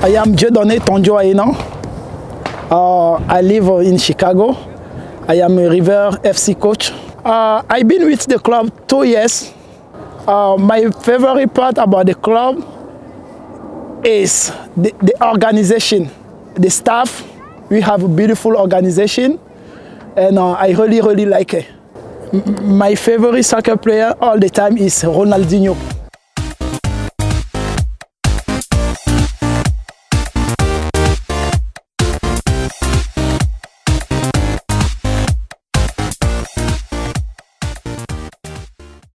I am Dieudonné Tondio Aina. I live in Chicago. I am a River FC coach. I've been with the club 2 years. My favorite part about the club is the organization, the staff. We have a beautiful organization, and I really like it. My favorite soccer player all the time is Ronaldinho.